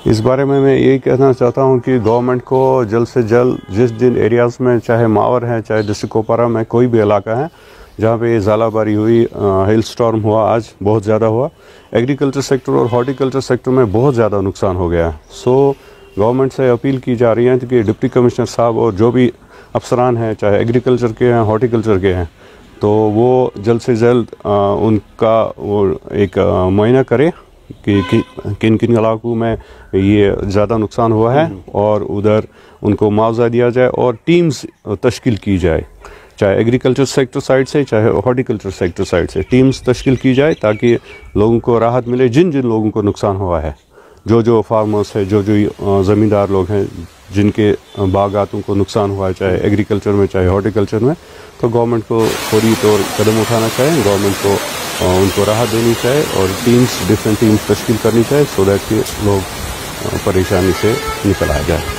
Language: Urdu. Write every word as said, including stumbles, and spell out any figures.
اس بارے میں میں یہی کہنا چاہتا ہوں کہ گورنمنٹ کو جلد سے جلد جس جن ایریاز میں چاہے ماور ہے چاہے ڈسٹرکٹ کوپوارہ میں کوئی بھی علاقہ ہے جہاں پہ یہ ژالہ باری ہوئی، ہیل سٹارم ہوا، آج بہت زیادہ ہوا، ایگریکلچر سیکٹر اور ہارٹیکلچر سیکٹر میں بہت زیادہ نقصان ہو گیا ہے. سو گورنمنٹ سے اپیل کی جا رہی ہے کہ ڈپٹی کمشنر صاحب اور جو بھی افسران ہیں چاہے ایگریکلچر کے ہیں ہارٹیکلچر کے ہیں تو وہ جلد سے جلد ان کا وہ ایک معائنہ کرے کہ کن کن علاقوں میں یہ زیادہ نقصان ہوا ہے اور ادھر ان کو معاوضہ دیا جائے اور ٹیمز تشکیل کی جائے، چاہے ایگریکلچر سیکٹر سائڈ سے چاہے ہارٹیکلچر سیکٹر سائڈ سے ٹیمز تشکیل کی جائے تاکہ لوگوں کو راحت ملے. جن جن لوگوں کو نقصان ہوا ہے، جو جو فارمرز ہیں، جو جو زمیندار لوگ ہیں جن کے باغاتوں کو نقصان ہوا ہے چاہے ایگریکلچر میں چاہے ہارٹیکلچر میں، تو گورنمنٹ کو فوری طور قدم اٹھانا چاہیے، گورنمنٹ کو ان کو راحت دینی چاہیے اور ٹیمز ڈفرینٹ ٹیمز تشکیل کرنی چاہیے سو دیٹ کہ لوگ پریشانی سے نکل آ جائے.